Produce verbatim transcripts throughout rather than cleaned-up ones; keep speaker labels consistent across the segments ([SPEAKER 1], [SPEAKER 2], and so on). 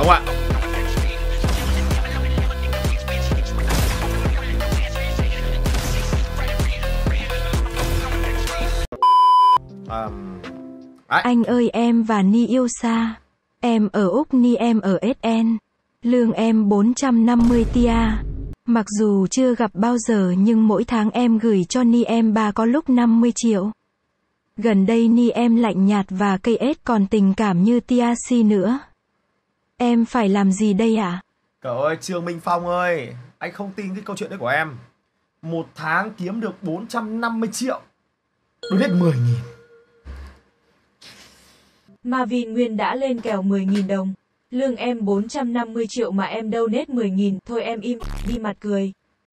[SPEAKER 1] không ạ? Um,
[SPEAKER 2] anh ơi, em và Ni yêu xa. Em ở Úc, Ni em ở ét en. Lương em bốn trăm năm mươi tia. Mặc dù chưa gặp bao giờ nhưng mỗi tháng em gửi cho Ni em bà có lúc năm mươi triệu. Gần đây Ni em lạnh nhạt và cây ết còn tình cảm như tia si nữa. Em phải làm gì đây ạ? À?
[SPEAKER 1] Cậu ơi, Trương Minh Phong ơi, anh không tin cái câu chuyện đấy của em. Một tháng kiếm được bốn trăm năm mươi triệu. Đúng hết mười nghìn.
[SPEAKER 3] Marvin Nguyên đã lên kèo mười nghìn đồng. Lương em bốn trăm năm mươi triệu mà em donate mười nghìn. Thôi em im, đi mặt cười.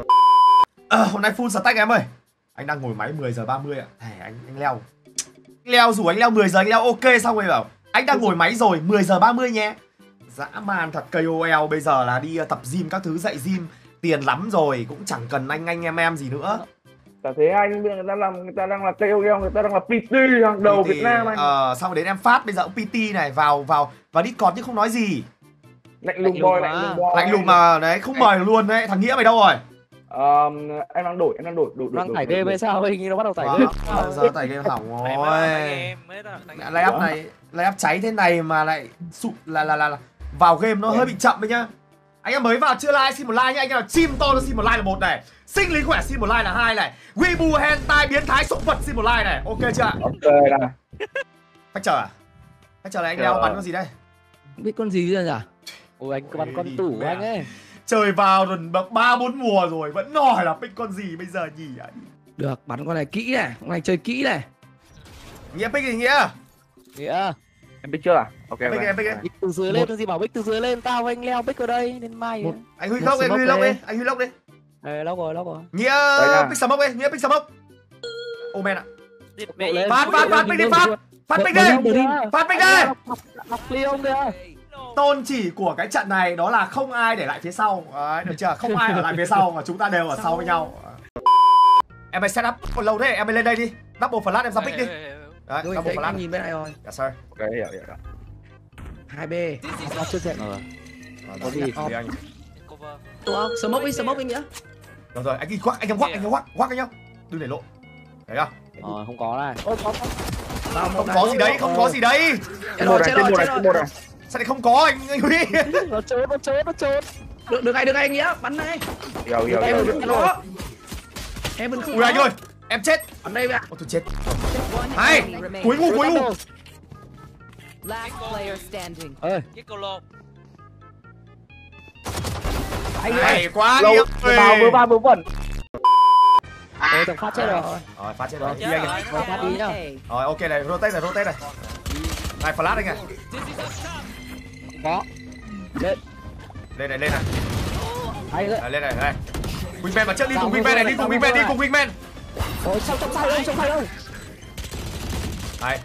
[SPEAKER 1] À, hôm nay full stack em ơi. Anh đang ngồi máy mười giờ ba mươi ạ. Thề, anh, anh leo. Anh leo rủ anh leo mười giờ, anh leo ok xong rồi bảo anh đang ngồi máy rồi, mười giờ ba mươi nhé. Dã man thật, ca o lờ bây giờ là đi tập gym các thứ, dạy gym tiền lắm rồi, cũng chẳng cần anh anh em em gì nữa.
[SPEAKER 4] Chả thế anh, bây giờ người ta làm, người ta đang là ca o lờ, người ta đang là pê tê hàng đầu
[SPEAKER 1] pê tê,
[SPEAKER 4] Việt Nam anh.
[SPEAKER 1] Ờ, xong rồi đến em phát, bây giờ cũng pê tê này, vào vào vào Discord chứ không nói gì.
[SPEAKER 4] Lạnh lùng boy, lạnh lùng boy.
[SPEAKER 1] Lạnh lùng mà đấy, không mời luôn đấy. Thằng Nghĩa mày đâu rồi?
[SPEAKER 4] Ờ, em đang đổi, em đang đổi, đổi, đổi.
[SPEAKER 5] Đang tải game hay sao? Hình như nó bắt đầu tải game.
[SPEAKER 1] Bao giờ tải game hỏng rồi. Layup này, layup cháy thế này mà lại sụp là là là, là. Vào game nó hơi bị chậm đấy nhá. Anh em mới vào chưa like xin một like nhá. Anh em nào chim to nó xin một like là một này, sinh lý khỏe xin một like là hai này, Weibo hentai biến thái súc vật xin một like này. Ok chưa ạ?
[SPEAKER 4] Ok này.
[SPEAKER 1] Phát chờ à? Phát chờ là anh leo bắn con gì đây?
[SPEAKER 5] Biết con gì rồi nhỉ? Ôi anh cứ bắn con tủ anh ấy.
[SPEAKER 1] Chơi vào rồi ba bốn mùa rồi vẫn hỏi là pick con gì bây giờ nhỉ?
[SPEAKER 5] Được, bắn con này kỹ này, con này chơi kỹ này.
[SPEAKER 1] Nghĩa pick gì Nghĩa?
[SPEAKER 5] Nghĩa.
[SPEAKER 4] Em biết chưa à? Ok.
[SPEAKER 1] Pick em pick em.
[SPEAKER 5] Pick từ dưới lên, cái gì bảo pick từ dưới lên, tao anh leo pick ở đây đến mai.
[SPEAKER 1] Anh Huy lốc đi, Huy lốc đi, anh Huy lốc đi.
[SPEAKER 5] Ờ, lốc rồi, lốc rồi.
[SPEAKER 1] Nghĩa pick smoke đi, Nghĩa pick smoke. Ô men ạ. Phát phát phát pick đi phát. Phát pick đi. Phát pick đi.
[SPEAKER 5] Học Leon kìa.
[SPEAKER 1] Tôn chỉ của cái trận này đó là không ai để lại phía sau. Đấy, được chưa? Không ai ở lại phía sau mà chúng ta đều ở sau với nhau. Em hãy set up còn lâu thế, em hãy lên đây đi. Double flash em ra pick đi. Đấy, double flash.
[SPEAKER 5] Nhìn bên này rồi.
[SPEAKER 1] Yes sir.
[SPEAKER 4] Ok, hiểu hiểu.
[SPEAKER 5] hai bê. Nó chưa chạy rồi.
[SPEAKER 1] Có gì? Anh.
[SPEAKER 5] Ủa, smoke đi, smoke đi Nghĩa.
[SPEAKER 1] Rồi rồi, anh đi quắc, anh em quắc, anh em quắc, quắc anh nhá. Đừng để lộ. Đấy không?
[SPEAKER 5] Ờ, không có này. Ôi, có có.
[SPEAKER 1] Không có gì đấy, không có gì đấy.
[SPEAKER 4] Trên một này, trên một này, trên một này.
[SPEAKER 1] Sao lại không có anh anh Huy?
[SPEAKER 5] Nó trốn, nó trốn, nó trốn. Được, được ngay, được ngay Nghĩa, bắn này.
[SPEAKER 4] Hiểu hiểu hiểu.
[SPEAKER 5] Nó. Em vẫn không.
[SPEAKER 1] Ui anh ơi, em chết.
[SPEAKER 5] Bắn đây ạ.
[SPEAKER 1] Ôi tôi chết. Hay, cuối ngu cuối ngu.
[SPEAKER 5] Ơi.
[SPEAKER 1] Hay quá
[SPEAKER 4] Nghĩa. Vào vừa ba vừa vẩn.
[SPEAKER 5] Ôi thằng Phát chết rồi.
[SPEAKER 1] Rồi phát chết rồi. Đi anh ơi.
[SPEAKER 5] Phát đi nhá.
[SPEAKER 1] Rồi ok này, rotate này, rotate này. Này flash anh ạ.
[SPEAKER 5] Có. Lên.
[SPEAKER 1] Lên này, lên này.
[SPEAKER 5] Hay đấy.
[SPEAKER 1] À, lên này, này. Wingman mà trước đi cùng Wingman này, đi cùng Wingman, đi cùng Wingman.
[SPEAKER 5] Ôi sao trong sai đâu, trong sai đâu.
[SPEAKER 1] Hay.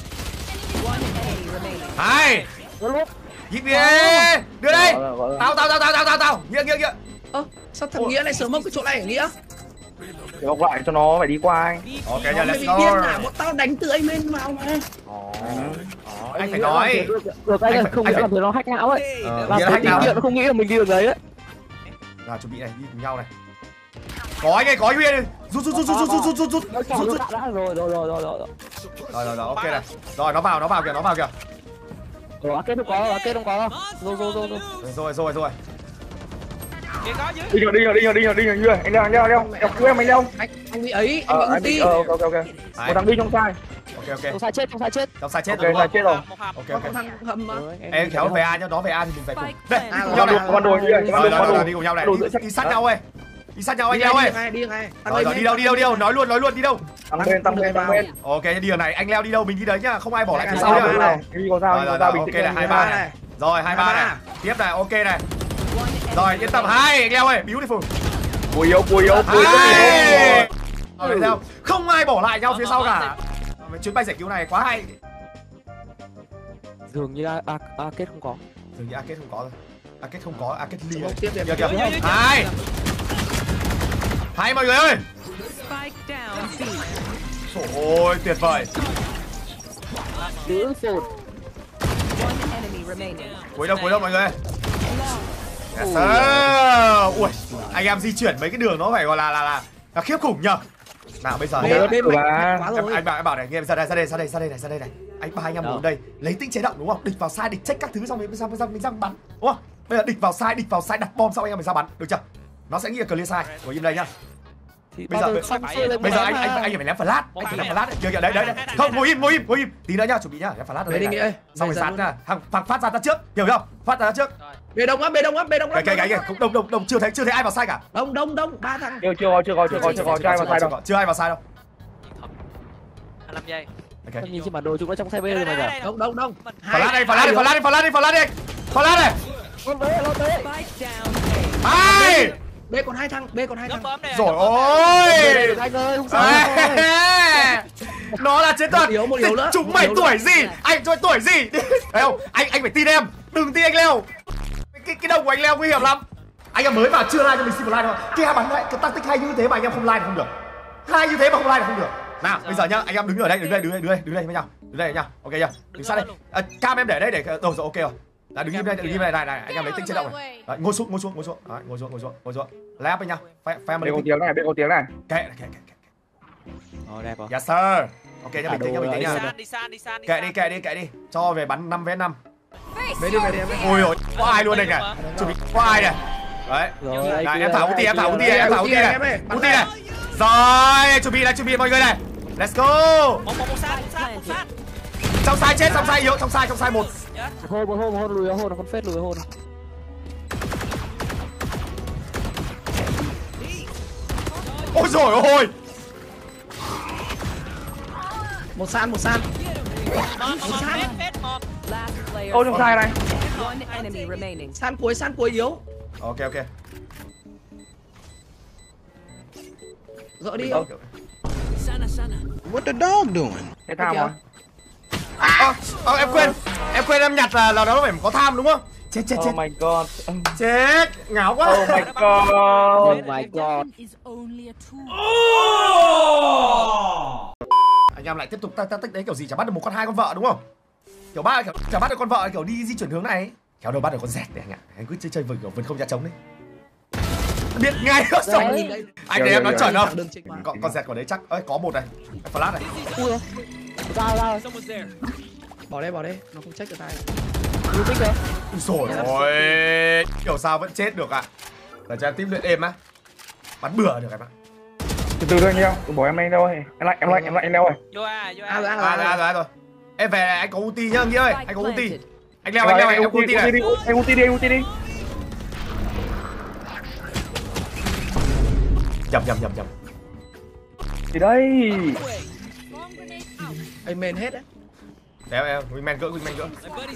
[SPEAKER 1] Hay. Hít đi. Đưa đây. Tao tao tao tao tao tao tao. Nghĩa nghĩa nghĩa.
[SPEAKER 5] Ơ, sao thằng Nghĩa này sớm mốc cái chỗ này hả Nghĩa?
[SPEAKER 4] Để bọc lại cho nó phải đi qua anh.
[SPEAKER 1] Ok nha, let's
[SPEAKER 5] Mày
[SPEAKER 1] go.
[SPEAKER 5] điên à, bọn tao đánh từ anh lên vào mà.
[SPEAKER 1] Anh phải nói.
[SPEAKER 5] Được anh không nghĩa là từ nó hack não ấy.
[SPEAKER 1] Nghĩa là hack não.
[SPEAKER 5] Nó không nghĩ là mình đi được đấy ấy.
[SPEAKER 1] Nào chuẩn bị này, đi cùng nhau này. Có anh ơi, có anh Huy này. Rút rút rút rút rút rút rút rút. Rút rút.
[SPEAKER 5] Rồi rồi rồi rồi rồi.
[SPEAKER 1] Rồi rồi rồi, ok này. Rồi nó vào, nó vào kìa, nó vào kìa.
[SPEAKER 5] Rồi kết không có, kết không có. Rồi rồi rồi rồi.
[SPEAKER 1] Rồi rồi rồi.
[SPEAKER 4] Đi rồi, đi rồi, đi rồi, đi rồi, đi rồi, đi rồi. Anh leo, anh leo, leo. Em cứu em anh leo.
[SPEAKER 5] Anh anh bị ấy, anh bị ulti.
[SPEAKER 4] Ờ, ok ok. Một thằng đi trong sai.
[SPEAKER 1] Ok ok.
[SPEAKER 5] Trong sai chết, trong sai chết.
[SPEAKER 1] Trong sai chết
[SPEAKER 4] Ok,
[SPEAKER 1] rồi.
[SPEAKER 4] sai chết rồi.
[SPEAKER 1] Ok ok.
[SPEAKER 5] Thằng hầm mà.
[SPEAKER 1] Em kéo nó về A nhá, nó về A thì mình phải cùng. Đây, đi cùng
[SPEAKER 4] Nhau
[SPEAKER 1] nhau
[SPEAKER 4] đồ,
[SPEAKER 1] này.
[SPEAKER 4] con đồ đi rồi,
[SPEAKER 1] Rồi rồi rồi, đi cùng nhau này. Đi sát nhau ơi. Đi sát nhau anh leo ơi.
[SPEAKER 5] Đi ngay.
[SPEAKER 1] Rồi rồi, đi đâu đi đâu đi đâu, nói luôn nói luôn đi đâu.
[SPEAKER 4] Tăng bên, tăng bên, tăng bên.
[SPEAKER 1] Ok, đi đường này, anh leo đi đâu mình đi đấy nhá, không ai bỏ lại phía sau nhá.
[SPEAKER 4] Đi có sao, đi có sao bình tĩnh.
[SPEAKER 1] Ok này, hai ba này. Rồi, hai ba này. Tiếp này, ok này. Rồi, yên tâm. Hai, anh leo ơi, beautiful.
[SPEAKER 4] Cùi yếu, cùi yếu, cùi yếu.
[SPEAKER 1] Rồi sao? Không ai bỏ lại nhau phía sau cả. Chuyến bay giải cứu này quá hay.
[SPEAKER 5] Dường như a a kết không có.
[SPEAKER 1] Dường như a kết không có rồi. a kết không có, a kết ly.
[SPEAKER 5] Tiếp tiếp.
[SPEAKER 1] Kìa kìa. Hai. Hai mọi người ơi. Trời ơi, tuyệt vời.
[SPEAKER 5] Beautiful.
[SPEAKER 1] Cuối đâu, cuối đâu mọi người. Yes, sir. Ui, anh em di chuyển mấy cái đường nó phải gọi là là là, là khiếp khủng nhờ. Nào bây giờ
[SPEAKER 5] Bên bên
[SPEAKER 4] quá.
[SPEAKER 5] mạnh quá
[SPEAKER 1] em,
[SPEAKER 5] rồi.
[SPEAKER 1] anh bảo anh bảo này, nghe ra đây ra đây ra đây ra đây này ra đây này. Anh ba anh em ngồi đây, lấy tinh chế động đúng không? Địch vào sai, địch check các thứ xong mình sang sang mình sang bắn, đúng không? Bây giờ địch vào sai, địch vào sai đặt bom xong anh em mình ra bắn, được chưa? Nó sẽ nghĩ là clear sai. Ngồi im đây nhá.
[SPEAKER 5] Thì
[SPEAKER 1] Bây
[SPEAKER 5] bao
[SPEAKER 1] giờ
[SPEAKER 5] giờ xong xuôi rồi
[SPEAKER 1] Bây giờ
[SPEAKER 5] mà.
[SPEAKER 1] anh anh anh phải ném flash, anh phải ném flash. Kìa kìa đấy đấy đấy. Không, ngồi im ngồi im ngồi im. Tí nữa nhá, chuẩn bị nhá, ném flash ở
[SPEAKER 5] Đấy
[SPEAKER 1] đây.
[SPEAKER 5] đi
[SPEAKER 1] này.
[SPEAKER 5] nghĩa ơi.
[SPEAKER 1] Xong rồi
[SPEAKER 5] Bây giờ
[SPEAKER 1] sát
[SPEAKER 5] luôn.
[SPEAKER 1] ra, thằng thằng phát ra ta trước, hiểu không? Phát ra trước.
[SPEAKER 5] Bê đông lắm, bê đông lắm, bê đông lắm.
[SPEAKER 1] Cái cái cái cũng đông đông đông chưa thấy chưa thấy ai vào sai cả.
[SPEAKER 5] Đông đông đông, ba thằng.
[SPEAKER 4] Chưa chưa có chưa có chưa có chưa có trai mà sai đâu.
[SPEAKER 1] Chưa ai vào sai đâu.
[SPEAKER 6] hai mươi lăm giây.
[SPEAKER 1] Ok.
[SPEAKER 5] Nhìn trên bản đồ chúng nó trong xe bê rồi mà giờ. Đông đông đông.
[SPEAKER 1] Flash đây, flash đi, flash đi, flash đi, flash đi. Flash này.
[SPEAKER 5] Con tới, nó tới.
[SPEAKER 1] Hai.
[SPEAKER 5] B còn hai thằng, B còn hai thằng.
[SPEAKER 1] Rồi ôi.
[SPEAKER 5] Anh ơi, không sao.
[SPEAKER 1] Nó là chiến thuật.
[SPEAKER 5] Một yếu, một yếu nữa.
[SPEAKER 1] Chúng
[SPEAKER 5] Một
[SPEAKER 1] mày
[SPEAKER 5] yếu
[SPEAKER 1] tuổi
[SPEAKER 5] nữa.
[SPEAKER 1] gì? Anh chơi tuổi gì? Thấy không? Anh anh phải tin em. Đừng tin anh Leo. Cái cái đầu của anh Leo nguy hiểm lắm. Anh em mới vào chưa like cho mình xin một like thôi. Kia bắn lại cái tactic hay như thế mà anh em không like thì không được. Hay như thế mà không like thì không được. Nào, bây giờ nhá, anh em đứng ở đây, đứng đây, đứng đây, đứng đây, đứng đây với nhau. Đứng đây nhá. Ok chưa? Đứng sát đây. À, cam em để đây để rồi rồi ok rồi. Đã đứng im đây, đứng im đây này này, anh em lấy tinh chế động này. Đấy, ngồi xuống, ngồi xuống, ngồi xuống. Đấy, ngồi xuống, ngồi xuống, ngồi xuống. Lép với nhau. Family.
[SPEAKER 4] Bên có tiếng này, bên có tiếng này.
[SPEAKER 1] Kệ, kệ, kệ.
[SPEAKER 5] Ồ đẹp rồi.
[SPEAKER 1] Yes sir. Ok nhá, bình tĩnh nhá, bình tĩnh nhá.
[SPEAKER 6] Đi xa, đi xa, đi
[SPEAKER 1] Kệ đi, kệ đi, kệ đi. Cho về bắn năm vs năm.
[SPEAKER 5] Bê đi, bê đi em.
[SPEAKER 1] Ôi ôi, có ai luôn đây kìa. Chuẩn bị có ai này. Đấy.
[SPEAKER 5] Rồi,
[SPEAKER 1] Này, em thả ulti, em thả ulti, em thả ulti này. Ulti này. Rồi, chuẩn bị này, chuẩn bị mọi người này. Let's go.
[SPEAKER 6] Một một một sát, một sát, một sát.
[SPEAKER 1] Trong sai chết, trong sai yếu, trong sai, trong sai một.
[SPEAKER 5] Một hôn, một hôn, một hôn lùi hôn, con phết lùi hôn.
[SPEAKER 1] Ôi rồi ôi.
[SPEAKER 5] Một san, một san.
[SPEAKER 6] Một sát. Một.
[SPEAKER 4] Ô trong sai này.
[SPEAKER 5] San cuối, san cuối yếu.
[SPEAKER 1] Ok ok.
[SPEAKER 5] Dỡ đi.
[SPEAKER 1] Ok.
[SPEAKER 7] What the dog doing?
[SPEAKER 4] Cái tham mà.
[SPEAKER 1] Ơ, ơ, em quên. Em quên em nhặt là là nó phải có tham đúng không? Chết chết chết.
[SPEAKER 4] Oh my god.
[SPEAKER 1] Chết, ngáo quá.
[SPEAKER 4] Oh my god.
[SPEAKER 5] Oh my god.
[SPEAKER 1] Anh em lại tiếp tục tactic tích đấy kiểu gì chả bắt được một con hai con vợ đúng không? Kiểu ba kiểu chả bắt được con vợ kiểu đi di chuyển hướng này. Kéo đâu bắt được con dẹt đấy anh ạ. Anh cứ chơi chơi vườn kiểu vườn không nhà trống đấy. Biết ngay đó xong. Anh để em nói chuẩn không? Con con dẹt của đấy chắc ơi có một này. Flash này.
[SPEAKER 5] Ui ơi. Ra ra. Bỏ đây, bỏ đây, nó không check được tay. Yêu thích rồi.
[SPEAKER 1] Rồi ôi. Kiểu sao vẫn chết được ạ. Để cho em tiếp luyện êm á. Bắn bừa được em ạ.
[SPEAKER 4] Từ từ thôi nhau, tôi bỏ em anh đâu rồi. Em lại, em lại, em lại anh đâu rồi.
[SPEAKER 6] Vô a, vô
[SPEAKER 5] À
[SPEAKER 6] a.
[SPEAKER 5] rồi,
[SPEAKER 1] À
[SPEAKER 5] à
[SPEAKER 1] rồi,
[SPEAKER 5] rồi.
[SPEAKER 1] rồi, rồi. Em về anh có ulti nhá Nghĩa ơi, anh có ulti. Anh leo,
[SPEAKER 4] Em
[SPEAKER 1] anh leo,
[SPEAKER 4] lại,
[SPEAKER 1] anh có ulti này.
[SPEAKER 4] đi, anh ulti đi, anh ulti đi.
[SPEAKER 1] Nhầm nhầm nhầm nhầm.
[SPEAKER 4] Thì đây.
[SPEAKER 5] Anh mền hết đấy.
[SPEAKER 1] Để em, wingman gỡ, wingman gỡ.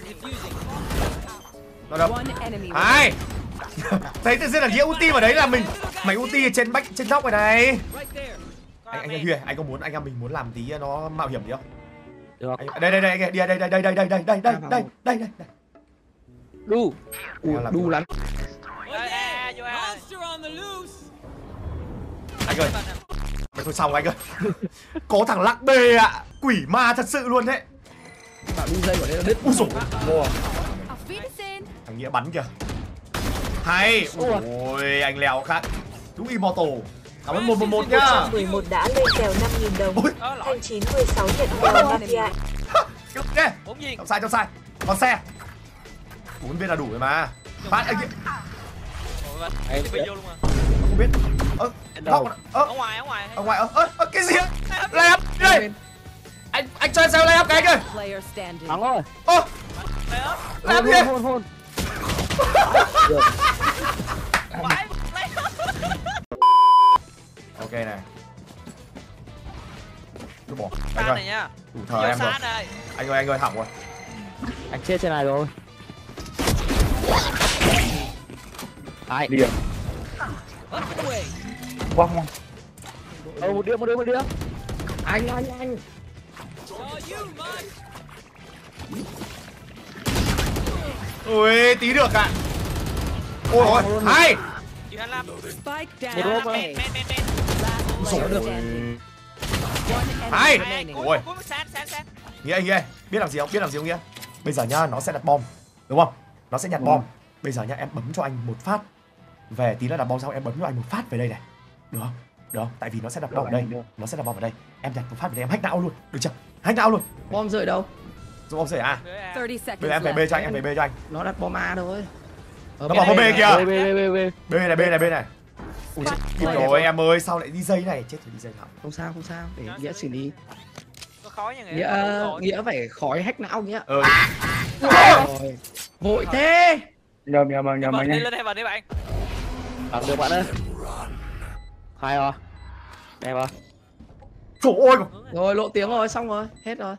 [SPEAKER 1] Nó đâu? Hai. Thấy tự nhiên là Nghĩa ulti vào đấy là mình. Mày ulti ở trên bách trên nóc này này. Anh anh Huy, anh có muốn anh em mình muốn làm tí nó mạo hiểm tí không?
[SPEAKER 5] Được.
[SPEAKER 1] Anh, đây đây đây anh đi đây đây đây đây đây đây đây đây đây đây đây đây.
[SPEAKER 5] Đu. Ui, đu lắm.
[SPEAKER 6] Vô a, vô a.
[SPEAKER 1] Anh ơi. Mày thôi xong anh ơi. Có thằng lắc bê ạ. À. Quỷ ma thật sự luôn đấy.
[SPEAKER 5] Bảo đu dây của đây là đứt.
[SPEAKER 1] Úi dồi ôi. Thằng Nghĩa bắn kìa. Hay. Ôi anh lèo khác. Đúng immortal. Cảm ơn một một một nhá.
[SPEAKER 3] mười một đã lên kèo năm nghìn đồng.
[SPEAKER 1] Ôi.
[SPEAKER 3] Thanh chín mười sáu nhận kèo Mafia.
[SPEAKER 1] Đây.
[SPEAKER 6] Bốn viên.
[SPEAKER 1] Trong sai trong sai. Còn xe. Bốn viên là đủ rồi mà. Phát anh Nghĩa.
[SPEAKER 6] Anh bị vô luôn mà.
[SPEAKER 1] Không biết. Ơ. Ơ. Ơ.
[SPEAKER 6] Ở ngoài, ở ngoài.
[SPEAKER 1] Ở ngoài. Ơ. Ơ. Cái gì? Lay up. Đây. Anh anh cho em xem lay up cái anh ơi.
[SPEAKER 5] Thắng rồi.
[SPEAKER 1] Ơ. Làm gì?
[SPEAKER 5] Hôn hôn.
[SPEAKER 1] Ok này. Cứ bỏ. Anh
[SPEAKER 6] Sát
[SPEAKER 1] ơi.
[SPEAKER 6] này nhá.
[SPEAKER 1] Đủ
[SPEAKER 6] Vô
[SPEAKER 1] thờ em rồi.
[SPEAKER 6] sát này.
[SPEAKER 1] Anh ơi anh ơi hỏng rồi.
[SPEAKER 5] Anh chết trên này rồi. Ai?
[SPEAKER 4] Đi à? Quăng quăng.
[SPEAKER 5] Ờ, một đứa, một đứa, một đứa. Anh, anh, anh.
[SPEAKER 1] Ui tí được ạ. Ôi ôi hay.
[SPEAKER 6] Chịu hai mươi lăm.
[SPEAKER 5] Một rôm rồi.
[SPEAKER 6] Men, men, men, men.
[SPEAKER 1] Rồi được. Hay.
[SPEAKER 6] Cuối,
[SPEAKER 1] Ôi.
[SPEAKER 6] cuối, sát, sát, sát.
[SPEAKER 1] Nghĩa anh Nghĩa biết làm gì không? Biết làm gì không Nghĩa? Bây giờ nhá nó sẽ đặt bom đúng không? Nó sẽ nhặt bom. Bây giờ nhá, em bấm cho anh một phát về, tí nữa đặt bom xong em bấm cho anh một phát về đây này, được không? Được không? Tại vì nó sẽ đặt bom ở đây, nó sẽ đặt bom ở đây, em đặt một phát về đây em hack não luôn, được chưa? Hack não luôn.
[SPEAKER 5] Bom rơi đâu?
[SPEAKER 1] Dùng bom rơi à?
[SPEAKER 6] thirty
[SPEAKER 1] Bây
[SPEAKER 6] seconds
[SPEAKER 1] giờ em về B cho anh, em về B cho anh.
[SPEAKER 5] Nó đặt bom A thôi. Ở
[SPEAKER 1] Nó bảo có B
[SPEAKER 5] này.
[SPEAKER 1] kìa.
[SPEAKER 4] B B B B.
[SPEAKER 1] B này, B này, B này. Ui chết rồi em ơi, sao lại đi dây này? Chết rồi, đi dây hỏng.
[SPEAKER 5] Không sao, không sao, để Nghĩa xử lý.
[SPEAKER 6] Có khói nha
[SPEAKER 5] Nghĩa Nghĩa phải khỏi hack não Nghĩa.
[SPEAKER 1] Ừ.
[SPEAKER 5] Rồi. Vội thế.
[SPEAKER 4] Nhầm nhầm nhầm nhầm
[SPEAKER 6] Bật
[SPEAKER 4] anh
[SPEAKER 6] đi
[SPEAKER 4] nhá.
[SPEAKER 6] lên đây vào đi bạn.
[SPEAKER 8] Làm được bạn ơi. Hai rồi. Đẹp rồi.
[SPEAKER 1] Trời ơi.
[SPEAKER 5] Rồi lộ tiếng rồi, xong rồi, hết rồi.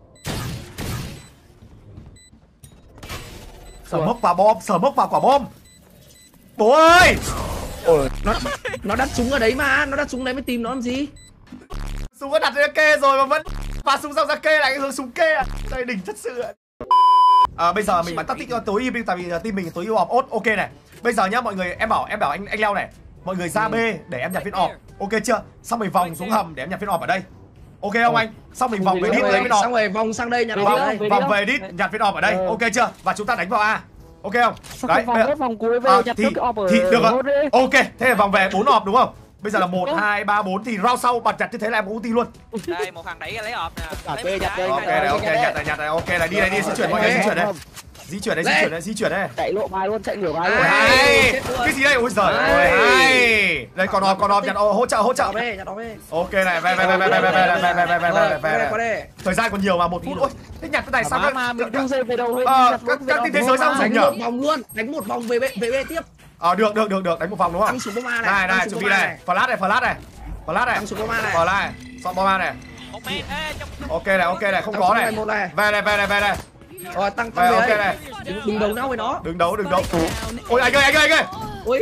[SPEAKER 1] Sờ mốc vào bom, sờ mốc vào quả bom. Bố ơi.
[SPEAKER 4] Ôi,
[SPEAKER 5] Nó nó đặt súng ở đấy mà, nó đặt súng đấy mới tìm nó làm gì?
[SPEAKER 1] Súng có đặt ra kê rồi mà vẫn và súng xong ra kê lại rồi súng kê à. Đây đỉnh thật sự ạ. À, bây giờ mình bắn tactic tối ưu tại vì team mình tối ưu họp ốt, ok này. Bây giờ nhá mọi người, em bảo em bảo anh anh leo này. Mọi người ra B để em nhặt viên ọp. Ok chưa? Xong mình vòng xuống hầm để em nhặt viên ọp ở đây. Ok không anh? Xong mình vòng về đít lấy viên ọp.
[SPEAKER 5] Xong rồi vòng sang đây nhặt
[SPEAKER 1] Vòng,
[SPEAKER 5] ở đây.
[SPEAKER 1] vòng về đít nhặt viên ọp ở đây. Ok chưa? Và chúng ta đánh vào A. Ok không? Đấy.
[SPEAKER 8] Vòng hết vòng cuối về
[SPEAKER 1] À,
[SPEAKER 8] nhặt
[SPEAKER 1] thì,
[SPEAKER 8] được cái ọp ở
[SPEAKER 1] thì được rồi.
[SPEAKER 8] hốt đi.
[SPEAKER 1] Ok, thế là vòng về bốn ọp đúng không? Bây giờ là một, hai, ba, bốn thì round sau bật chặt như thế là em có ulti luôn.
[SPEAKER 6] Đây một thằng đẩy ra lấy ọp nè.
[SPEAKER 8] Cả
[SPEAKER 6] Lấy
[SPEAKER 8] B
[SPEAKER 6] một
[SPEAKER 8] nhặt
[SPEAKER 6] cái,
[SPEAKER 8] đây,
[SPEAKER 1] Ok
[SPEAKER 6] hai
[SPEAKER 1] này,
[SPEAKER 6] cái.
[SPEAKER 1] ok nhặt này, nhặt này, ok này, đi này, đi di chuyển mọi người, di chuyển đây. Di chuyển đây, di chuyển đây, di chuyển đây.
[SPEAKER 8] Chạy lộ bài luôn, chạy ngửa bài luôn.
[SPEAKER 1] Hay. Cái gì đây? Ôi giời ơi, hay. Đây còn ọp, còn ọp nhặt hỗ trợ, hỗ trợ.
[SPEAKER 5] Nhặt về, nhặt nó về.
[SPEAKER 1] Ok này, về về về về về về về về về về về
[SPEAKER 5] Qua
[SPEAKER 1] về.
[SPEAKER 5] đây.
[SPEAKER 1] Thời gian còn nhiều mà, một phút. Ôi, thế nhặt cái này sao
[SPEAKER 8] Mà
[SPEAKER 1] các
[SPEAKER 8] mà mình đu dây về đâu hết.
[SPEAKER 1] Ờ, các các team thế giới sao dùng
[SPEAKER 5] Đánh
[SPEAKER 1] nhỉ?
[SPEAKER 5] một vòng luôn, đánh một vòng về B về B tiếp.
[SPEAKER 1] Ờ được được được được, đánh một vòng đúng không?
[SPEAKER 5] Tăng súng bom A này.
[SPEAKER 1] Này
[SPEAKER 5] tăng
[SPEAKER 1] này,
[SPEAKER 5] súng
[SPEAKER 1] chuẩn
[SPEAKER 5] bom
[SPEAKER 1] bị
[SPEAKER 5] A
[SPEAKER 1] này, flash này, flash này. Flash này.
[SPEAKER 5] Tăng súng bom A này.
[SPEAKER 1] Flash này. Xong bom A này.
[SPEAKER 6] Một mét. Ê, trong
[SPEAKER 1] Ok này, ok này, không
[SPEAKER 5] Tăng
[SPEAKER 1] có
[SPEAKER 5] súng
[SPEAKER 1] này.
[SPEAKER 5] này, một này.
[SPEAKER 1] Về này, về này, về này.
[SPEAKER 5] Rồi tăng
[SPEAKER 1] Về
[SPEAKER 5] tăng về
[SPEAKER 1] ok
[SPEAKER 5] đây.
[SPEAKER 1] này.
[SPEAKER 5] Đừng, đừng đấu nhau với nó.
[SPEAKER 1] Đừng đấu, đừng đấu. Ôi anh ơi, anh ơi, anh ơi.
[SPEAKER 5] Ui.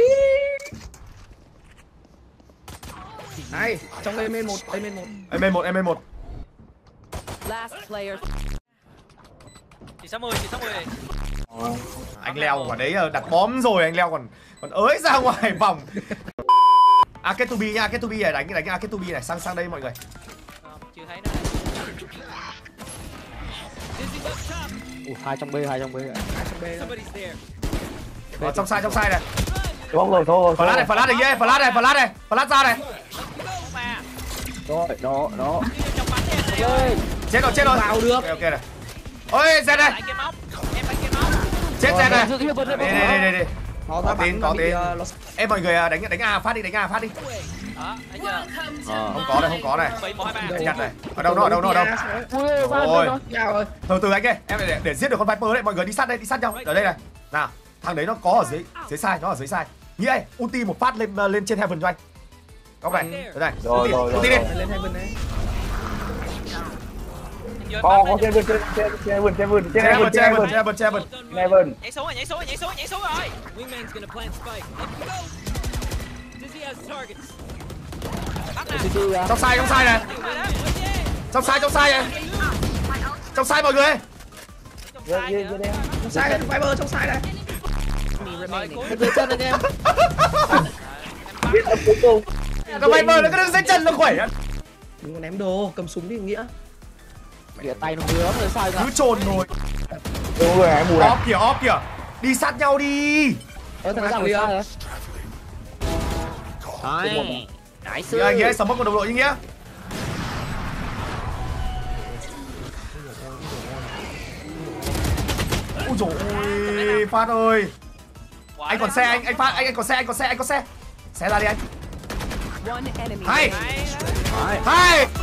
[SPEAKER 5] Này, trong em một, em một.
[SPEAKER 1] Em một, em một.
[SPEAKER 6] last player. Chỉ sáu mươi, chỉ sáu mươi.
[SPEAKER 1] Anh leo quả đấy đặt bom rồi, anh leo còn còn ới ra ngoài vòng. Aketubi nha, Aketubi này, đánh đánh Aketubi này, sang sang đây mọi người.
[SPEAKER 6] Không, chưa thấy nữa.
[SPEAKER 8] Ủa, hai trong B, hai trong B.
[SPEAKER 1] Ở trong sai, trong sai này.
[SPEAKER 4] Thôi rồi, thôi rồi.
[SPEAKER 1] Flash này, flash này, yeah, flash này, flash này, flash ra này.
[SPEAKER 6] Mà.
[SPEAKER 8] Rồi, đó, đó.
[SPEAKER 6] Trong bắn đi anh ơi.
[SPEAKER 1] Chết rồi, chết rồi.
[SPEAKER 5] Vào được.
[SPEAKER 1] Ok, ok này. Ôi, Zed này.
[SPEAKER 6] Lại cái móc. Em bắn cái móc.
[SPEAKER 1] Chết Zed này.
[SPEAKER 8] Giữ cái vật
[SPEAKER 1] Đây
[SPEAKER 8] đây,
[SPEAKER 1] đây đây đây.
[SPEAKER 5] Nó
[SPEAKER 1] Có
[SPEAKER 5] ra
[SPEAKER 1] tin,
[SPEAKER 5] bắn
[SPEAKER 1] có
[SPEAKER 5] nó bị
[SPEAKER 1] tin.
[SPEAKER 5] ờ, nó
[SPEAKER 1] Em mọi người đánh đánh A phát đi, đánh A phát đi.
[SPEAKER 6] Đó, thấy chưa?
[SPEAKER 1] Không có này, không có này.
[SPEAKER 6] Bị một hai ba.
[SPEAKER 1] Nhặt này. Ở đâu nó, ở đâu nó, ở đâu?
[SPEAKER 8] ui, ba
[SPEAKER 1] Rồi.
[SPEAKER 8] rồi.
[SPEAKER 5] Nhau rồi.
[SPEAKER 1] Từ từ anh ơi, em để, để giết được con Viper đấy, mọi người đi sát đây, đi sát nhau. Ở đây này. Nào, thằng đấy nó có ở dưới dưới sai, nó ở dưới sai. Nghĩa ơi, ulti một phát lên lên trên heaven cho anh. Góc này, đây này.
[SPEAKER 4] Rồi,
[SPEAKER 1] Ulti,
[SPEAKER 4] rồi,
[SPEAKER 1] ulti
[SPEAKER 4] rồi,
[SPEAKER 1] đi.
[SPEAKER 4] rồi.
[SPEAKER 5] Lên heaven đấy.
[SPEAKER 4] Có có trên vườn trên trên trên vườn trên vườn trên
[SPEAKER 1] Trên
[SPEAKER 4] vườn
[SPEAKER 1] heaven,
[SPEAKER 4] trên
[SPEAKER 1] trên
[SPEAKER 4] vườn
[SPEAKER 1] heaven, trên heaven.
[SPEAKER 4] trên vườn.
[SPEAKER 6] Nhảy xuống rồi, nhảy xuống rồi, nhảy xuống rồi, nhảy xuống rồi. Wingman's gonna plant spike. Dizzy has targets. Bắt nè.
[SPEAKER 8] City ra.
[SPEAKER 1] Trong sai, trong sai này. Trong sai, trong sai này. Trong sai mọi người.
[SPEAKER 4] Dê dê dê đen.
[SPEAKER 5] Trong sai đây, Viper trong sai đây.
[SPEAKER 6] Rồi, cuối.
[SPEAKER 8] Dưới chân anh em.
[SPEAKER 4] Biết âm cuối cùng.
[SPEAKER 1] Thằng Viper nó cứ đứng dưới chân nó khỏe.
[SPEAKER 5] Đừng có ném đồ, cầm súng đi Nghĩa.
[SPEAKER 8] Địa tay nó ngứa rồi sao ra.
[SPEAKER 1] Cứ trồn rồi.
[SPEAKER 4] Đúng rồi, em mù này.
[SPEAKER 1] Off kìa, off kìa. Đi sát nhau đi.
[SPEAKER 8] Ơ thằng giang sai rồi. Đấy. Đấy
[SPEAKER 1] Nghĩa ơi, Nghĩa sớm mất một đồng đội như Nghĩa. Ui dồi ôi, Phát ơi. Anh còn xe, anh anh Phát, anh anh còn xe, anh còn xe, anh có xe. Xe ra đi anh. Hay. Hay.